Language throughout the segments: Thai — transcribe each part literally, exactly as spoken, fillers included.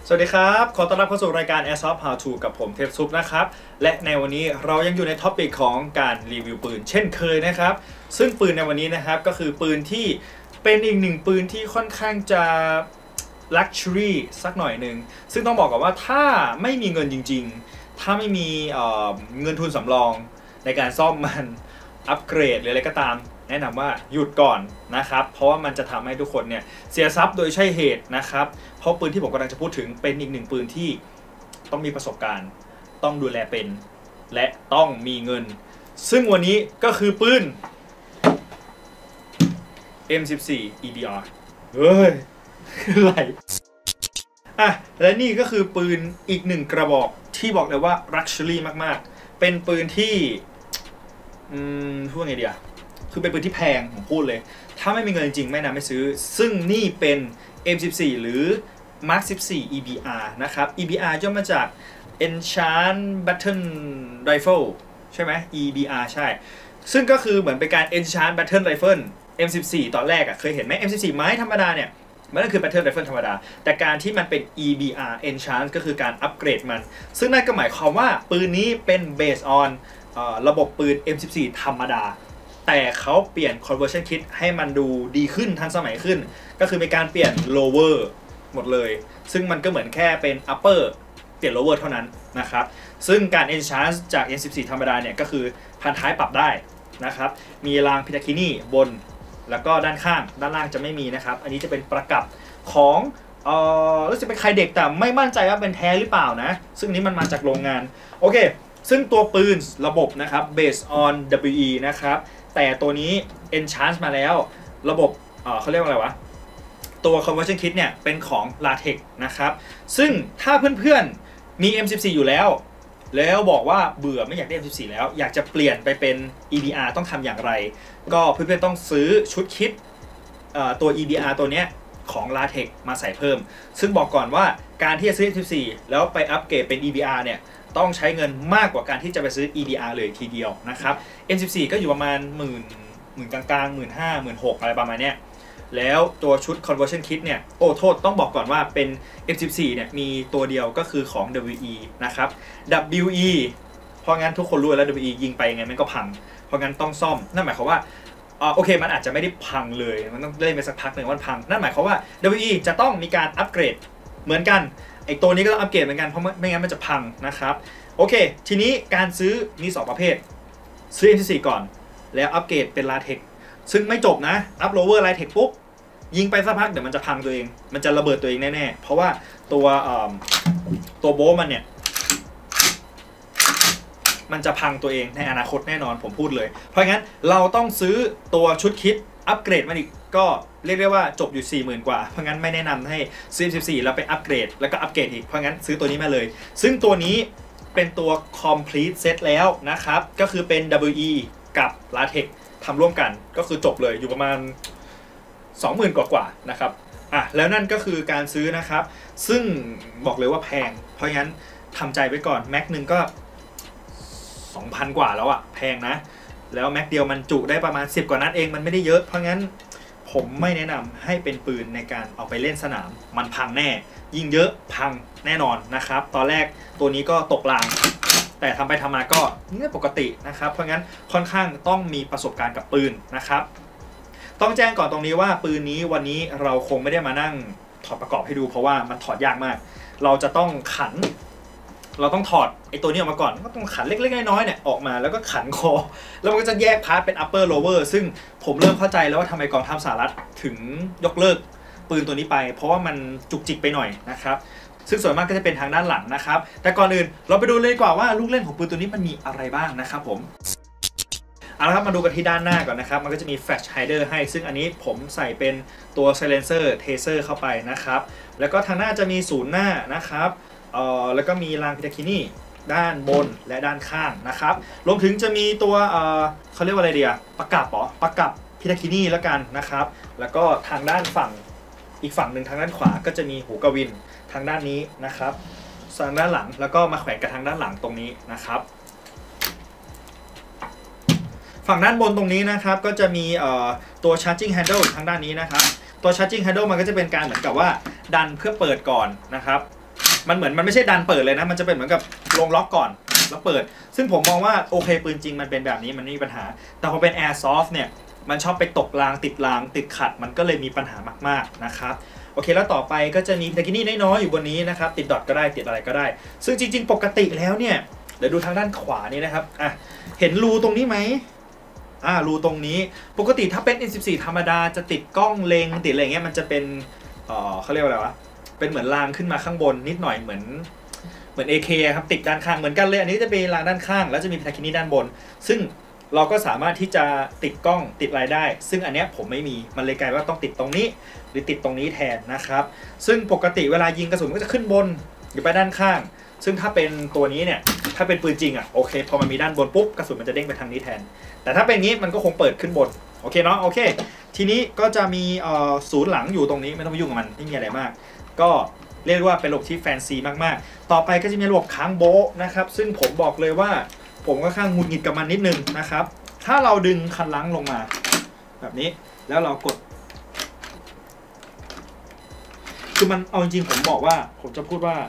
สวัสดีครับขอต้อนรับเข้าสู่รายการ Airsoft How To กับผมเทพซุปนะครับและในวันนี้เรายังอยู่ในท็อปิกของการรีวิวปืนเช่นเคยนะครับซึ่งปืนในวันนี้นะครับก็คือปืนที่เป็นอีกหนึ่งปืนที่ค่อนข้างจะ Luxury สักหน่อยหนึ่งซึ่งต้องบอกก่อนว่าถ้าไม่มีเงินจริงๆถ้าไม่มีเอ่อเงินทุนสำรองในการซ่อมมันอัปเกรดหรืออะไรก็ตามแนะนำว่าหยุดก่อนนะครับเพราะว่ามันจะทำให้ทุกคนเนี่ยเสียทรัพย์โดยใช่เหตุนะครับเพราะปืนที่ผมกำลังจะพูดถึงเป็นอีกหนึ่งปืนที่ต้องมีประสบการณ์ต้องดูแลเป็นและต้องมีเงินซึ่งวันนี้ก็คือปืน เอ็ม สิบสี่ อี บี อาร์ เฮ้ยอะไรอ่ะและนี่ก็คือปืนอีกหนึ่งกระบอกที่บอกเลยว่า Luxury มากๆเป็นปืนที่อืมพูดไงดีอะคือเป็นปืนที่แพงผมพูดเลยถ้าไม่มีเงินจริงไม่นำไม่ซื้อซึ่งนี่เป็น เอ็ม สิบสี่ หรือ มาร์ค สิบสี่ อี บี อาร์ นะครับ อี บี อาร์ ย่อมาจาก Enchant Battle Rifle ใช่ไหม อี บี อาร์ ใช่ซึ่งก็คือเหมือนเป็นการ Enchant Battle Rifle เอ็ม สิบสี่ ตอนแรกอะเคยเห็นไหม เอ็ม สิบสี่ ไม้ธรรมดาเนี่ยมันก็คือ Battle Rifle ธรรมดาแต่การที่มันเป็น อี บี อาร์ Enchant ก็คือการอัปเกรดมันซึ่งนั่นก็หมายความว่าปืนนี้เป็น based on ระบบปืน เอ็ม สิบสี่ ธรรมดาแต่เขาเปลี่ยน conversion kit ให้มันดูดีขึ้นทันสมัยขึ้นก็คือมีการเปลี่ยน lower หมดเลยซึ่งมันก็เหมือนแค่เป็น upper เปลี่ยน lower เท่านั้นนะครับซึ่งการ enchant จาก เอ็ม สิบสี่ ธรรมดาเนี่ยก็คือพันท้ายปรับได้นะครับมีรางพิทาคินีบนแล้วก็ด้านข้างด้านล่างจะไม่มีนะครับอันนี้จะเป็นประกับของเอ่อรู้สึกเป็นใครเด็กแต่ไม่มั่นใจว่าเป็นแท้หรือเปล่านะซึ่งนี้มันมาจากโรงงานโอเคซึ่งตัวปืนระบบนะครับ based on ดับเบิลยู อี นะครับแต่ตัวนี้ enchant มาแล้วระบบเอ่อเขาเรียกว่าอะไรวะตัว conversion kit เนี่ยเป็นของ latex นะครับซึ่งถ้าเพื่อนๆมี เอ็ม สิบสี่ อยู่แล้วแล้วบอกว่าเบื่อไม่อยากได้ เอ็ม สิบสี่ แล้วอยากจะเปลี่ยนไปเป็น อี บี อาร์ ต้องทำอย่างไรก็เพื่อนๆต้องซื้อชุดคิดตัว อี บี อาร์ ตัวเนี้ยของ latex มาใส่เพิ่มซึ่งบอกก่อนว่าการที่จะซื้อ เอ็ม สิบสี่ แล้วไปอัปเกรดเป็น อี บี อาร์ เนี่ยต้องใช้เงินมากกว่าการที่จะไปซื้อ อี บี อาร์ เลยทีเดียวนะครับ เอ็ม สิบสี่ ก็อยู่ประมาณหมื่นหมื่นกลางๆหมื่นห้าหมื่นหกอะไรประมาณเนี้ยแล้วตัวชุด conversion kit เนี่ยโอ้โทษต้องบอกก่อนว่าเป็น เอ็ม สิบสี่ เนี่ยมีตัวเดียวก็คือของ ดับเบิลยู อี นะครับ ดับเบิลยู อี เพราะงั้นทุกคนรู้แล้ว ดับเบิลยู อี ยิงไปยังไงมันก็พังเพราะงั้นต้องซ่อมนั่นหมายความว่าอ่าโอเคมันอาจจะไม่ได้พังเลยมันต้องเล่นไปสักพักหนึ่งวันพังนั่นหมายความว่า ดับเบิลยู อี จะต้องมีการอัปเกรดเหมือนกันไอตัวนี้ก็ต้องอัปเกรดเหมือนกันเพราะไม่งั้นมันจะพังนะครับโอเคทีนี้การซื้อมีสองประเภทซื้อ เอ็ม สิบสี่ ก่อนแล้วอัปเกรดเป็น latex ซึ่งไม่จบนะอัป lower latex ปุ๊บยิงไปสักพักเดี๋ยวมันจะพังตัวเองมันจะระเบิดตัวเองแน่ๆเพราะว่าตัวตัวโบมันเนี่ยมันจะพังตัวเองในอนาคตแน่นอนผมพูดเลยเพราะงั้นเราต้องซื้อตัวชุดคิดอัปเกรดมันอีกก็เรียกได้ว่าจบอยู่ สี่หมื่น กว่าเพราะงั้นไม่แนะนำให้ซื้อ เอ็ม สิบสี่ แล้วไปอัปเกรดแล้วก็อัปเกรดอีกเพราะงั้นซื้อตัวนี้มาเลยซึ่งตัวนี้เป็นตัว complete set แล้วนะครับก็คือเป็น ดับเบิลยู อี กับ latex ทำร่วมกันก็คือจบเลยอยู่ประมาณ สองหมื่น กว่าๆนะครับอ่ะแล้วนั่นก็คือการซื้อนะครับซึ่งบอกเลยว่าแพงเพราะงั้นทำใจไว้ก่อนแม็กนึงก็ สองพัน กว่าแล้วอะแพงนะแล้วแม็กเดียวมันจุได้ประมาณสิบกว่านัดเองมันไม่ได้เยอะเพราะงั้นผมไม่แนะนำให้เป็นปืนในการเอาไปเล่นสนามมันพังแน่ยิงเยอะพังแน่นอนนะครับตอนแรกตัวนี้ก็ตกรางแต่ทำไปทำมาก็นี่ปกตินะครับเพราะงั้นค่อนข้างต้องมีประสบการณ์กับปืนนะครับต้องแจ้งก่อนตรงนี้ว่าปืนนี้วันนี้เราคงไม่ได้มานั่งถอดประกอบให้ดูเพราะว่ามันถอดยากมากเราจะต้องขันเราต้องถอดไอตัวนี้ออกมาก่อนก็ต้องขันเล็กๆน้อยๆเนี่ยออกมาแล้วก็ขันคอแล้วมันก็จะแยกพาร์ทเป็น upper lower ซึ่งผมเริ่มเข้าใจแล้วว่าทำไมกองทัพสหรัฐถึงยกเลิกปืนตัวนี้ไปเพราะว่ามันจุกจิกไปหน่อยนะครับซึ่งส่วนมากก็จะเป็นทางด้านหลังนะครับแต่ก่อนอื่นเราไปดูเลยดีกว่าว่าลูกเล่นของปืนตัวนี้มันมีอะไรบ้างนะครับผมเอาละครับมาดูกันที่ด้านหน้าก่อนนะครับมันก็จะมี flash hider ให้ซึ่งอันนี้ผมใส่เป็นตัว silencer taser เข้าไปนะครับแล้วก็ทางหน้าจะมีศูนย์หน้านะครับเอ่อแล้วก็มีรางพิทาคินีด้านบนและด้านข้างนะครับรวมถึงจะมีตัวเอ่อเขาเรียกว่าอะไรดีอะประกับเหรอประกับพิทาคินีแล้วกันนะครับแล้วก็ทางด้านฝั่งอีกฝั่งหนึ่งทางด้านขวาก็จะมีหูกวินทางด้านนี้นะครับทางด้านหลังแล้วก็มาแขวนกับทางด้านหลังตรงนี้นะครับฝั่งด้านบนตรงนี้นะครับก็จะมีตัว charging handle ทางด้านนี้นะครับตัว charging handle มันก็จะเป็นการเหมือนกับว่าดันเพื่อเปิดก่อนนะครับมันเหมือนมันไม่ใช่ดันเปิดเลยนะมันจะเป็นเหมือนกับลงล็อกก่อนแล้วเปิดซึ่งผมมองว่าโอเคปืนจริงมันเป็นแบบนี้มันไม่มีปัญหาแต่พอเป็น Airsoft เนี่ยมันชอบไปตกรางติดรางติดขัดมันก็เลยมีปัญหามากๆนะครับโอเคแล้วต่อไปก็จะมีตะกี้นี่น้อยๆอยู่บนนี้นะครับติดดอทก็ได้ติดอะไรก็ได้ซึ่งจริงๆปกติแล้วเนี่ยเดี๋ยวดูทางด้านขวานี่นะครับอ่ะเห็นรูตรงนี้ไหมอ่ารูตรงนี้ปกติถ้าเป็น เอ็ม สิบสี่ ธรรมดาจะติดกล้องเล็งติดอะไรเงี้ยมันจะเป็นเอ่อเขาเรียกว่าอะไรวะเป็นเหมือนรางขึ้นมาข้างบนนิดหน่อยเหมือนเหมือน เอ เค ครับติดด้านข้างเหมือนกันเลยอันนี้จะเป็นรางด้านข้างแล้วจะมีทาคินี่ด้านบนซึ่งเราก็สามารถที่จะติดกล้องติดอะไรได้ซึ่งอันเนี้ยผมไม่มีมันเลยกลายว่าต้องติดตรงนี้หรือติดตรงนี้แทนนะครับซึ่งปกติเวลายิงกระสุนก็จะขึ้นบนหรือไปด้านข้างซึ่งถ้าเป็นตัวนี้เนี่ยถ้าเป็นปืนจริงอ่ะโอเคพอมันมีด้านบนปุ๊บกระสุนมันจะเด้งไปทางนี้แทนแต่ถ้าเป็นงี้มันก็คงเปิดขึ้นบนโอเคเนาะโอเคทีนี้ก็จะมีศูนย์หลังอยู่ตรงนี้ไม่ต้องไปยุ่งกับมันไม่มีอะไรมากก็เรียกว่าเป็นระบบที่แฟนซีมากๆต่อไปก็จะมีระบบค้างโบะนะครับซึ่งผมบอกเลยว่าผมก็ข้างหงุดหงิดกับมันนิดนึงนะครับถ้าเราดึงคันลังลงมาแบบนี้แล้วเรากดคือมันเอาจริงๆผมบอกว่าผมจะพูดว่า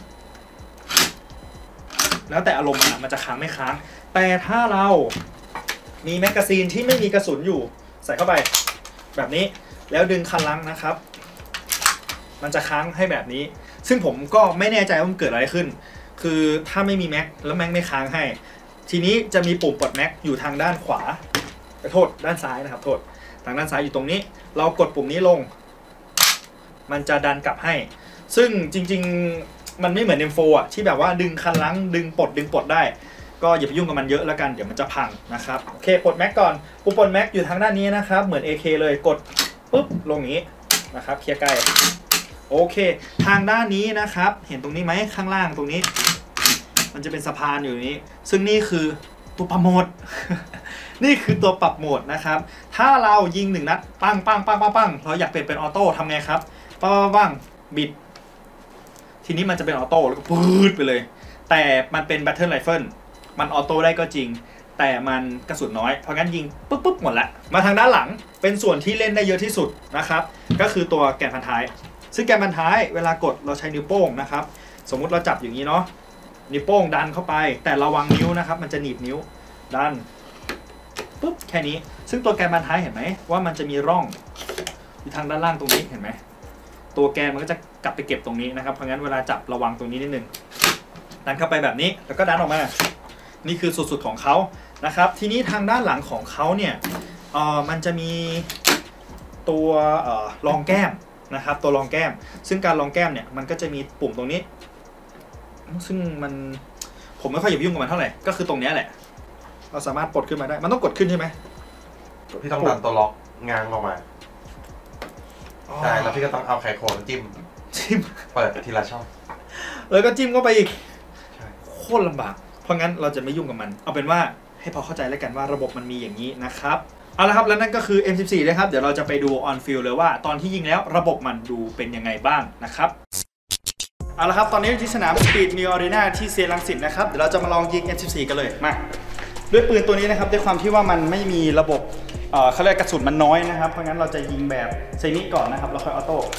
แล้วแต่อารมณ์มันมันจะค้างไม่ค้างแต่ถ้าเรามีแมกกาซีนที่ไม่มีกระสุนอยู่ใส่เข้าไปแบบนี้แล้วดึงคันลังนะครับมันจะค้างให้แบบนี้ซึ่งผมก็ไม่แน่ใจว่ามันเกิดอะไรขึ้นคือถ้าไม่มีแม็กแล้วแม็กไม่ค้างให้ทีนี้จะมีปุ่มปลดแม็กอยู่ทางด้านขวาโทษด้านซ้ายนะครับโทษทางด้านซ้ายอยู่ตรงนี้เรากดปุ่มนี้ลงมันจะดันกลับให้ซึ่งจริงๆมันไม่เหมือน เอ็ม โฟร์ อ่ะที่แบบว่าดึงคันลังดึงปลดดึงปลดได้ก็อย่าไปยุ่งกับมันเยอะแล้วกันเดี๋ยวมันจะพังนะครับโอเคปลดแม็กก่อนปุ่มปลดแม็กอยู่ทางด้านนี้นะครับเหมือน เอ เค เลยกดปุ๊บลงอย่างนี้นะครับเคลียร์ใกล้โอเคทางด้านนี้นะครับเห็นตรงนี้ไหมข้างล่างตรงนี้มันจะเป็นสะพานอยู่นี้ซึ่งนี่คือตัวปรับโหมด นี่คือตัวปรับโหมดนะครับถ้าเรายิงหนึ่งนัดปังปังปังปังปังเราอยากเปลี่ยนเป็นออโต้ทำไงครับปังปังปังบิดทีนี้มันจะเป็นออโต้แล้วก็ปื๊ดไปเลยแต่มันเป็น Battle Rifle มันออโต้ได้ก็จริงแต่มันกระสุนน้อยเพราะงั้นยิงปุ๊บปุ๊บหมดละมาทางด้านหลังเป็นส่วนที่เล่นได้เยอะที่สุดนะครับก็คือตัวแกนพันท้ายซึ่งแกนพันท้ายเวลากดเราใช้นิ้วโป้งนะครับสมมุติเราจับอย่างนี้เนาะนิ้วโป้งดันเข้าไปแต่ระวังนิ้วนะครับมันจะหนีบนิ้วดันปุ๊บแค่นี้ซึ่งตัวแกนพันท้ายเห็นไหมว่ามันจะมีร่องอยู่ทางด้านล่างตรงนี้เห็นไหมตัวแกนมันก็จะกลับไปเก็บตรงนี้นะครับเพราะงั้นเวลาจับระวังตรงนี้นิดนึงดันเข้าไปแบบนี้แล้วก็ดันออกมานี่คือสุดๆของเขานะครับทีนี้ทางด้านหลังของเขาเนี่ยเอ่อมันจะมีตัวเอ่อรองแก้มนะครับตัวรองแก้มซึ่งการรองแก้มเนี่ยมันก็จะมีปุ่มตรงนี้ซึ่งมันผมไม่ค่อยอยากยุ่งกับมันเท่าไหร่ก็คือตรงนี้แหละเราสามารถปลดขึ้นมาได้มันต้องกดขึ้นใช่ไหมพี่ต้องดันตัวล็อกงางออกมาใช่แล้วพี่ก็ต้องเอาไขควงจิ้มจิ้มเปิดทีละช่องแล้วก็จิ้มเข้าไปอีกโคตรลำบากเพราะงั้นเราจะไม่ยุ่งกับมันเอาเป็นว่าให้พอเข้าใจแล้วกันว่าระบบมันมีอย่างนี้นะครับเอาละครับแล้วนั่นก็คือ เอ็ม สิบสี่ นะครับเดี๋ยวเราจะไปดู on field เลยว่าตอนที่ยิงแล้วระบบมันดูเป็นยังไงบ้างนะครับเอาละครับตอนนี้ที่สนาม Speed Mio Arena ที่เซียรังสิตนะครับเดี๋ยวเราจะมาลองยิง เอ็ม สิบสี่ กันเลยมาด้วยปืนตัวนี้นะครับด้วยความที่ว่ามันไม่มีระบบเอ่อเขาเรียกกระสุนมันน้อยนะครับเพราะงั้นเราจะยิงแบบเซมิก่อนนะครับแล้วค่อยออโต้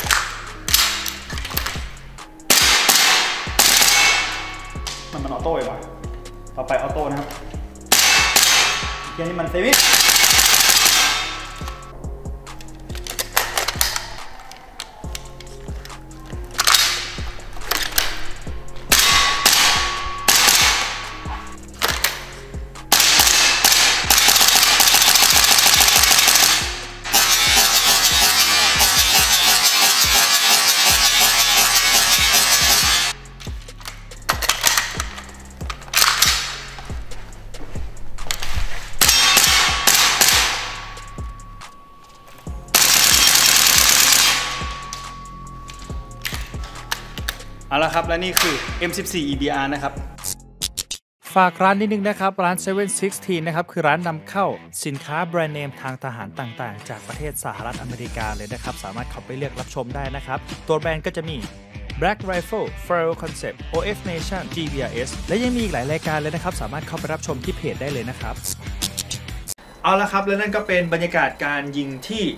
มันมันออโต้เลยว่ะต่อไปออโต้นะครับเกมนี้มันเซมิเอาละครับและนี่คือ เอ็ม สิบสี่ อี ดี อาร์ นะครับฝากร้านนิดนึงนะครับร้านเซเว่นซิกทีนนะครับคือร้านนำเข้าสินค้าแบรนด์เนมทางทหารต่างๆจากประเทศสหรัฐอเมริกาเลยนะครับสามารถเข้าไปเลือกรับชมได้นะครับตัวแบรนด์ก็จะมี Black Rifle, Ferro Concept, โอ เอฟ Nation, จี วี อาร์ เอส และยังมีอีกหลายรายการเลยนะครับสามารถเข้าไปรับชมที่เพจได้เลยนะครับเอาละครับและนั่นก็เป็นบรรยากาศการยิงที่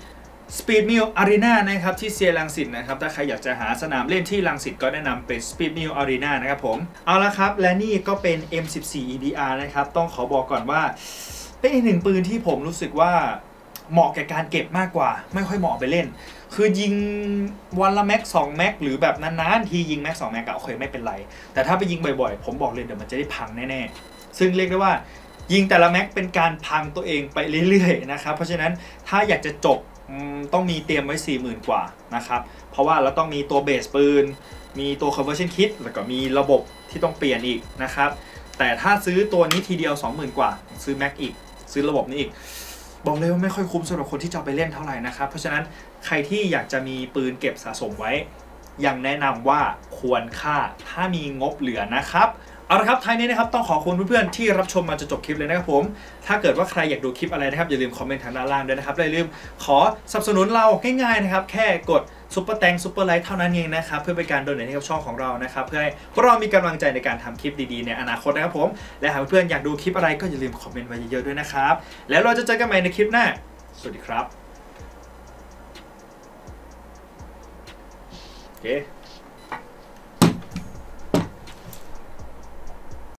Speed Mill Arena นะครับที่เซียรังสิตนะครับถ้าใครอยากจะหาสนามเล่นที่รังสิตก็แนะนำเป็น Speed Mill Arena นะครับผมเอาละครับและนี่ก็เป็น เอ็ม สิบสี่ อี ดี อาร์ นะครับต้องขอบอกก่อนว่าเป็นอีกหนึ่งปืนที่ผมรู้สึกว่าเหมาะแก่การเก็บมากกว่าไม่ค่อยเหมาะไปเล่นคือยิงวันละแม็กสองแม็กหรือแบบนานๆทียิงแม็กสองแม็กก็โอเคไม่เป็นไรแต่ถ้าไปยิงบ่อยๆผมบอกเลยเดี๋ยวมันจะได้พังแน่ๆซึ่งเรียกได้ว่ายิงแต่ละแม็กเป็นการพังตัวเองไปเรื่อยๆนะครับเพราะฉะนั้นถ้าอยากจะจบต้องมีเตรียมไว้ สี่หมื่น กว่านะครับเพราะว่าเราต้องมีตัวเบสปืนมีตัว conversion kit แล้วก็มีระบบที่ต้องเปลี่ยนอีกนะครับแต่ถ้าซื้อตัวนี้ทีเดียว สองหมื่น กว่าซื้อแม็กอีกซื้อระบบนี้อีกบอกเลยว่าไม่ค่อยคุ้มสำหรับคนที่จะไปเล่นเท่าไหร่นะครับเพราะฉะนั้นใครที่อยากจะมีปืนเก็บสะสมไว้ยังแนะนำว่าควรค่าถ้ามีงบเหลือนะครับเอาละครับท้ายนี้นะครับต้องขอบคุณเพื่อนๆที่รับชมมาจนจบคลิปเลยนะครับผมถ้าเกิดว่าใครอยากดูคลิปอะไรนะครับอย่าลืมคอมเมนต์ทางด้านล่างด้วยนะครับอย่าลืมขอสนับสนุนเราง่ายๆนะครับแค่กดซุปเปอร์แตงซุปเปอร์ไลท์เท่านั้นเองนะครับเพื่อเป็นการโดเนทให้กับช่องของเรานะครับเพื่อให้พวกเรามีกำลังใจในการทำคลิปดีๆในอนาคตนะครับผมและหากเพื่อนๆอยากดูคลิปอะไรก็อย่าลืมคอมเมนต์ไว้เยอะๆด้วยนะครับแล้วเราจะเจอกันใหม่ในคลิปหน้าสวัสดีครับโอเค